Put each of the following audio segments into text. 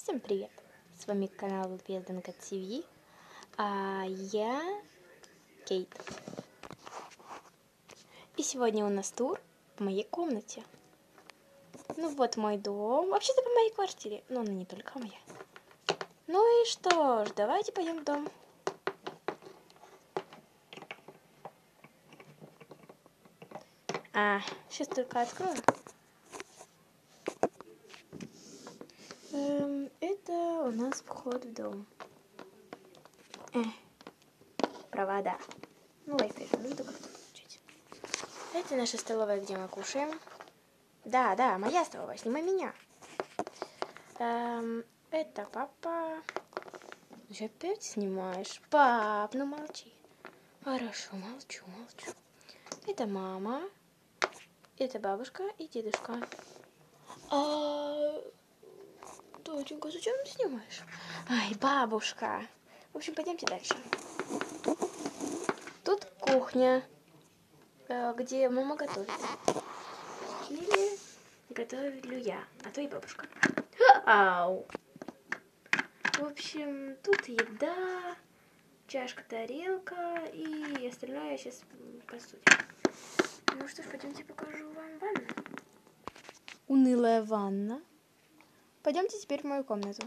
Всем привет! С вами канал Веданка ТВ, а я Кейт. И сегодня у нас тур по моей комнате. Ну вот мой дом, вообще-то по моей квартире, но она не только моя. Ну и что ж, давайте пойдем в дом. Сейчас только открою. Это у нас вход в дом. Провода. Ну, Wi-Fi же нужно как-то подключить. Это наша столовая, где мы кушаем. Да, моя столовая, снимай меня. Это папа. Ты же опять снимаешь? Пап, ну молчи. Хорошо, молчу. Это мама. Это бабушка и дедушка. Доченька, зачем ты снимаешь? Ай, бабушка. В общем, пойдемте дальше. Тут кухня, где мама готовит. Или готовлю я, а то и бабушка. Ау! В общем, тут еда, чашка, тарелка и остальное я сейчас посуде. Ну что ж, пойдемте покажу вам ванну. Унылая ванна. Пойдемте теперь в мою комнату.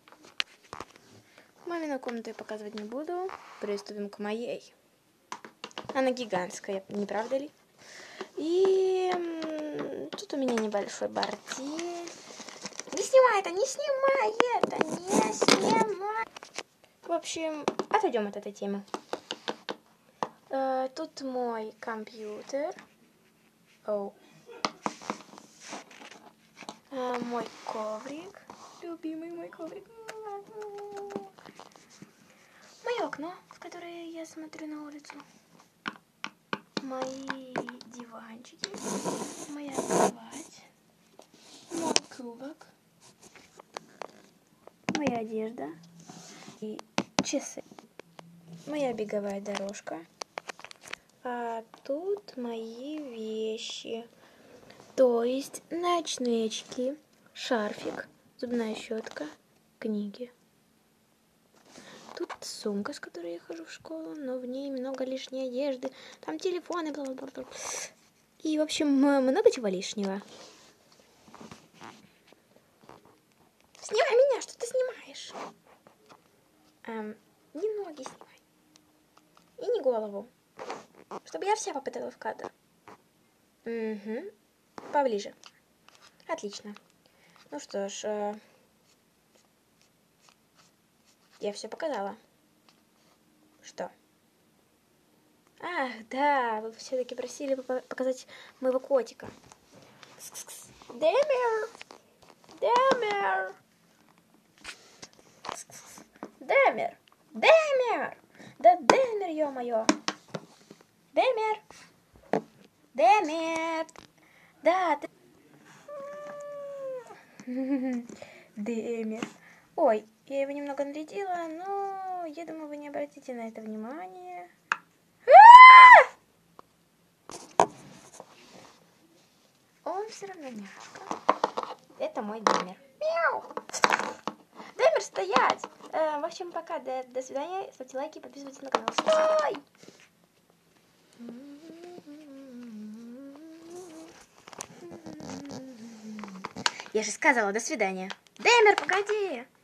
Мамину комнату я показывать не буду. Приступим к моей. Она гигантская, не правда ли? И тут у меня небольшой бордель. Не снимай это! В общем, отойдем от этой темы. Тут мой компьютер. Мой коврик. Любимый мой коврик. Мое окно, в которое я смотрю на улицу. Мои диванчики. Моя кровать. Мой кубок. Моя одежда. И часы. Моя беговая дорожка. А тут мои вещи. То есть ночные очки, шарфик, зубная щетка, книги. Тут сумка, с которой я хожу в школу, но в ней много лишней одежды. Там телефоны, бла-бла-бла. И, в общем, много чего лишнего. Снимай меня, что ты снимаешь? Не ноги снимай. И не голову. Чтобы я вся попадала в кадр. Угу. Поближе. Отлично. Ну что ж, я все показала. Что? Ах, да, вы все-таки просили показать моего котика. Демер! Да Демер, ё-моё! Демер! Да, Демер. Ой, я его немного нарядила, но я думаю, вы не обратите на это внимание. Он все равно няшка. Это мой Демер. Мяу! Демер, стоять! В общем, пока. До свидания. Ставьте лайки, подписывайтесь на канал. Стой! Я же сказала, до свидания. Демер, погоди!